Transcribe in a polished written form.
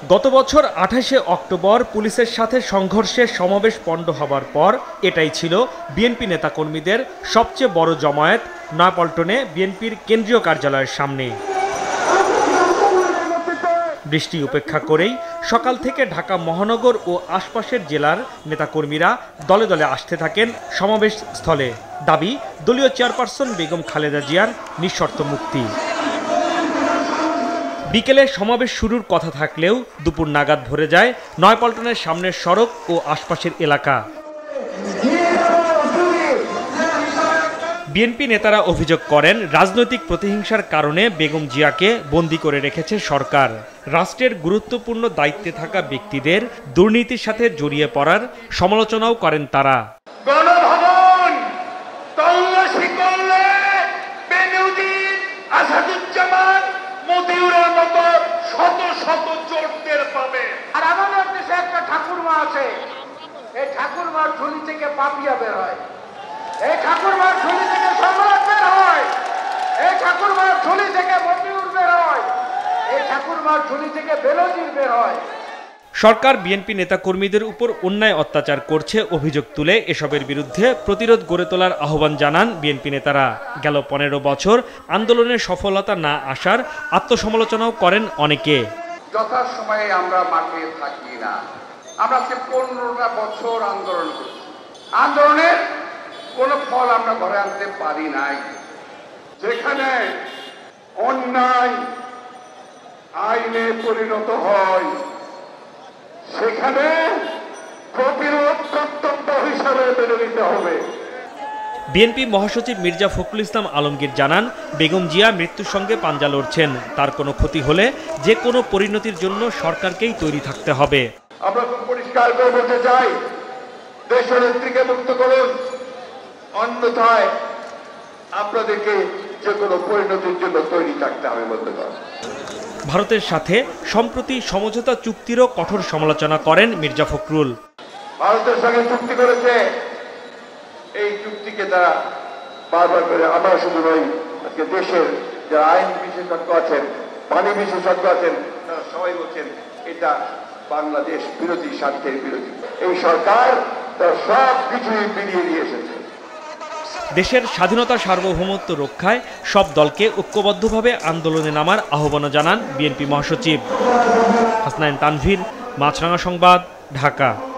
গত বছর ২৮শে অক্টোবর পুলিশের সাথে সংঘর্ষে সমাবেশ পণ্ড হবার পর এটাই ছিল বিএনপি নেতাকর্মীদের সবচেয়ে বড় জমায়েত নয়াপল্টনে বিএনপির কেন্দ্রীয় কার্যালয়ের সামনে। বৃষ্টি উপেক্ষা করেই সকাল থেকে ঢাকা মহানগর ও আশপাশের জেলার নেতাকর্মীরা দলে দলে আসতে থাকেন সমাবেশ স্থলে। দাবি দলীয় চেয়ারপারসন বেগম খালেদা জিয়ার নিঃশর্ত মুক্তি। বিকেলে সমাবেশ শুরুর কথা থাকলেও দুপুর নাগাদ ভরে যায় নয়াপল্টনের সামনের সড়ক ও আশপাশের এলাকা। বিএনপি নেতারা অভিযোগ করেন, রাজনৈতিক প্রতিহিংসার কারণে বেগম জিয়াকে বন্দী করে রেখেছে সরকার। রাষ্ট্রের গুরুত্বপূর্ণ দায়িত্বে থাকা ব্যক্তিদের দুর্নীতির সাথে জড়িয়ে পড়ার সমালোচনাও করেন তারা। আর আমাদের দেশে একটা ঠাকুরমা আছে, এই ঠাকুরমার ঝুলি থেকে পাপিয়া বের হয়, এই ঠাকুরমার ঝুলি থেকে সম্রাট বের হয়, এই ঠাকুরমার ঝুলি থেকে মতিউর বের হয়, এই ঠাকুরমার ঝুলি থেকে বেনজির বের হয়। সরকার বিএনপি নেতাকর্মীদের উপর অন্যায় অত্যাচার করছে অভিযোগ তুলে এসবের বিরুদ্ধে প্রতিরোধ গড়ে তোলার আহ্বান জানান বিএনপি নেতারা। গেল ১৫ বছর আন্দোলনের সফলতা না আসার আত্মসমালোচনাও করেন অনেকে। যথাসময়ে আমরা মাঠে থাকি না। আমরা ১৫টা বছর আন্দোলন করছি, আন্দোলনের কোনো ফল আমরা ঘরে আনতে পারি নাই। যেখানে অন্যায় আইনে পরিণত হয় সেখানে প্রতিরোধ কর্তব্য হিসাবে মেনে নিতে হবে। বিএনপি মহাসচিব মির্জা ফখরুল ইসলাম আলমগীর জানান, বেগম জিয়া মৃত্যুর সঙ্গে পাঞ্জা লড়ছেন। তার কোনো ক্ষতি হলে যে কোনো পরিণতির জন্য সরকারকেই তৈরি থাকতে হবে। আমরা খুব পরিষ্কার করে বলতে চাই, দেশনেত্রীকে মুক্ত করুন, অন্যথায় আপনাদেরকে যে কোনো পরিণতির জন্য তৈরি থাকতে হবে বলতে পারেন। ভারতের সাথে সম্প্রতি সমঝোতা চুক্তিরও কঠোর সমালোচনা করেন মির্জা ফখরুল। ভারতের সঙ্গে চুক্তি করেছে, এই চুক্তিকে তারা বারবার করে, আমরা শুধু নই, আজকে দেশের যারা আইন বিশেষজ্ঞ আছেন, পানি বিশেষজ্ঞ আছেন, তারা সবাই বলছেন এটা বাংলাদেশ বিরোধী, স্বার্থের বিরোধী। এই সরকার তার সব কিছুই বিলিয়ে দিয়ে এসেছে। দেশের স্বাধীনতা সার্বভৌমত্ব রক্ষায় সব দলকে ঐক্যবদ্ধভাবে আন্দোলনে নামার আহ্বান জানান বিএনপি মহাসচিব। হাসনাইন তানভীর, মাছরাঙা সংবাদ, ঢাকা।